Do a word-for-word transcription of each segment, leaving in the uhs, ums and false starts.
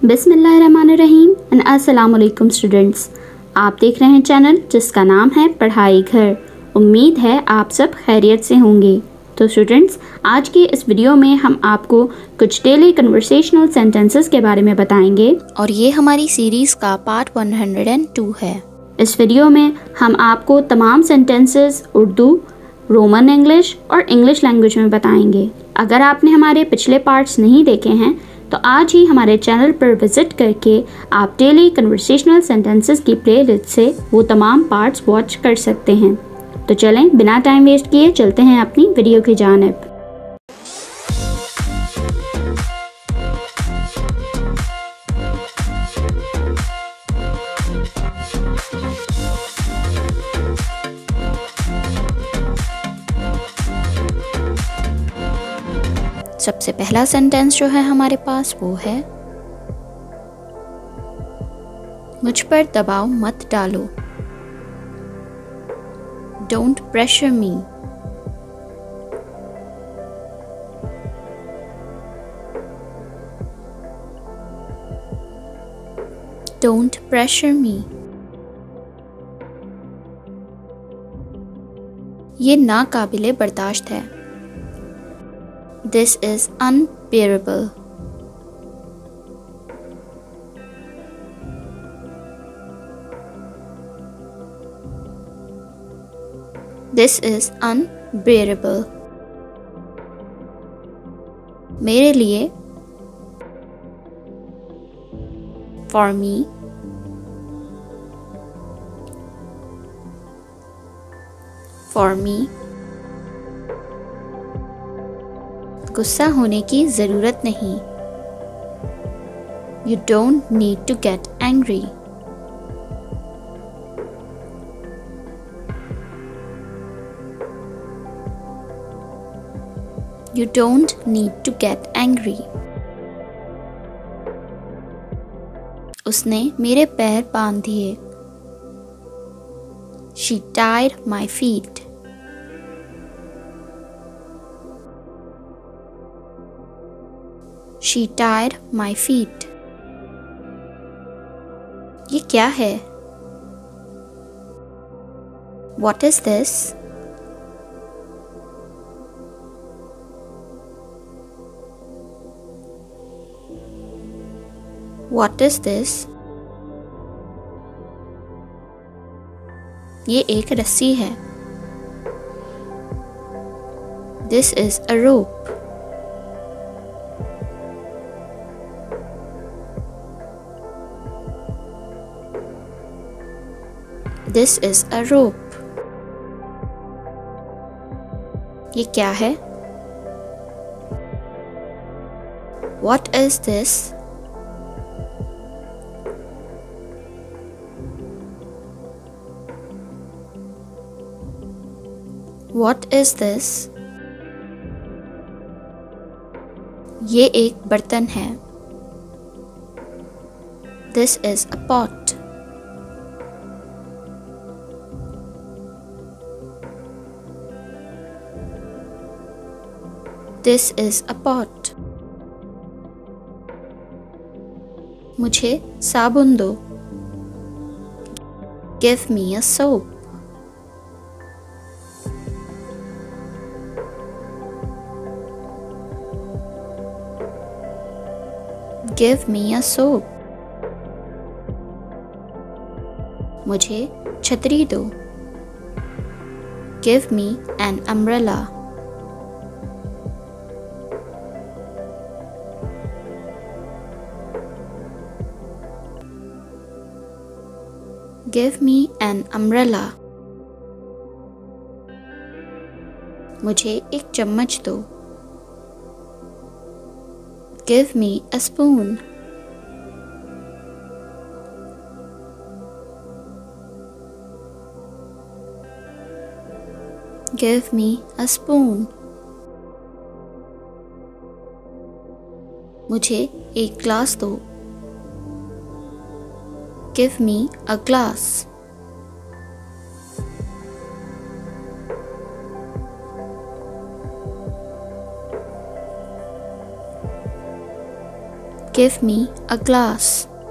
बिस्मिल्लाहिर्रहमानिर्रहीम एंड अस्सलाम वालेकुम स्टूडेंट्स। आप देख रहे हैं चैनल जिसका नाम है पढ़ाई घर। उम्मीद है आप सब खैरियत से होंगे। तो स्टूडेंट्स, आज की इस वीडियो में हम आपको कुछ डेली कन्वर्सेशनल सेंटेंसेस के बारे में बताएंगे और ये हमारी सीरीज़ का पार्ट एक सौ दो है। इस वीडियो में हम आपको तमाम सेंटेंसेस उर्दू, रोमन इंग्लिश और इंग्लिश लैंग्वेज में बताएंगे। अगर आपने हमारे पिछले पार्ट्स नहीं देखे हैं तो आज ही हमारे चैनल पर विज़िट करके आप डेली कन्वर्सेशनल सेंटेंसेस की प्लेलिस्ट से वो तमाम पार्ट्स वॉच कर सकते हैं। तो चलें बिना टाइम वेस्ट किए चलते हैं अपनी वीडियो की जानिब। सबसे पहला सेंटेंस जो है हमारे पास वो है, मुझ पर दबाव मत डालो। Don't pressure me. Don't pressure me. ये नाकाबिले बर्दाश्त है। This is unbearable. This is unbearable. मेरे लिए, for me, for me, गुस्सा होने की ज़रूरत नहीं। You don't need to get angry. You don't need to get angry. उसने मेरे पैर बांध दिए। She tied my feet. She tied my feet. ये क्या है? What is this? What is this? ये एक रस्सी है। This is a rope. This is a rope. ये क्या है? What is this? What is this? ये एक बर्तन है। This is a pot. This is a pot. मुझे साबुन दो। Give me a soap. Give me a soap. मुझे छतरी दो। Give me an umbrella. Give me an umbrella. मुझे एक चम्मच दो। Give me a spoon. Give me a spoon. मुझे एक ग्लास दो। Give me a glass. Give me a glass.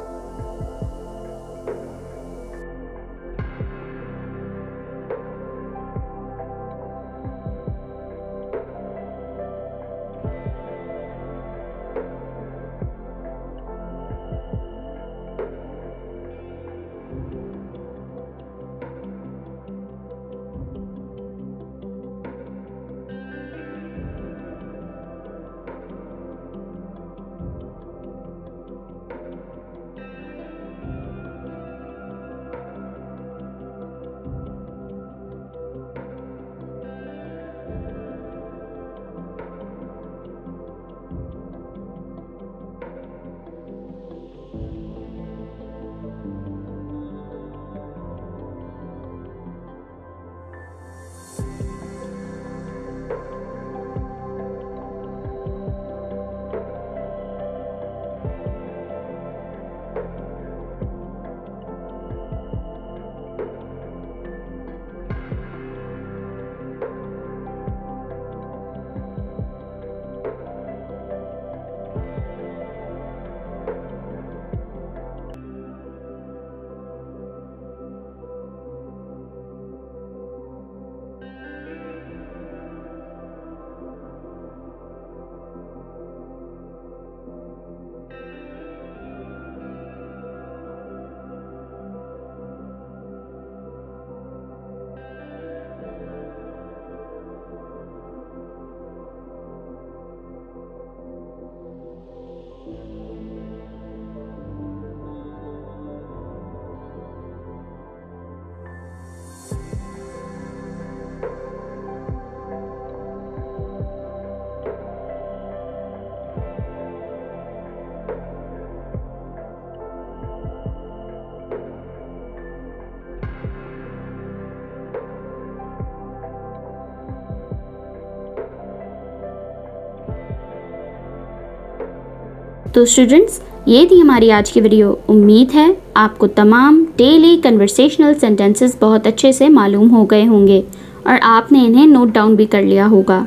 तो स्टूडेंट्स, ये थी हमारी आज की वीडियो। उम्मीद है आपको तमाम डेली कन्वर्सेशनल सेंटेंसेस बहुत अच्छे से मालूम हो गए होंगे और आपने इन्हें नोट डाउन भी कर लिया होगा।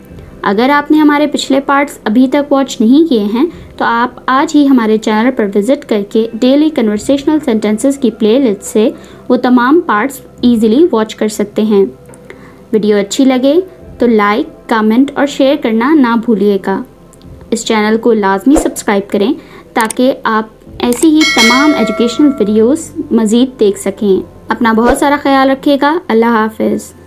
अगर आपने हमारे पिछले पार्ट्स अभी तक वॉच नहीं किए हैं तो आप आज ही हमारे चैनल पर विज़िट करके डेली कन्वर्सेशनल सेंटेंसेस की प्लेलिस्ट से वो तमाम पार्ट्स ईज़िली वॉच कर सकते हैं। वीडियो अच्छी लगे तो लाइक, कमेंट और शेयर करना ना भूलिएगा। इस चैनल को लाजमी सब्सक्राइब करें ताकि आप ऐसी ही तमाम एजुकेशनल वीडियोस मज़ीद देख सकें। अपना बहुत सारा ख्याल रखिएगा। अल्लाह हाफ़िज़।